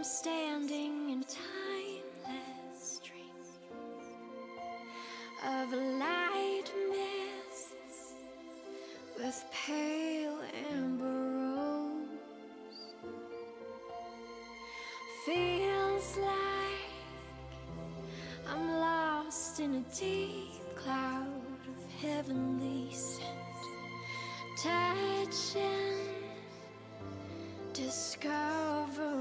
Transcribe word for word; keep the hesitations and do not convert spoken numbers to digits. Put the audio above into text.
standing in a timeless dream of light mists with pale amber rose. Feels like I'm lost in a deep cloud of heavenly scent, touching, discover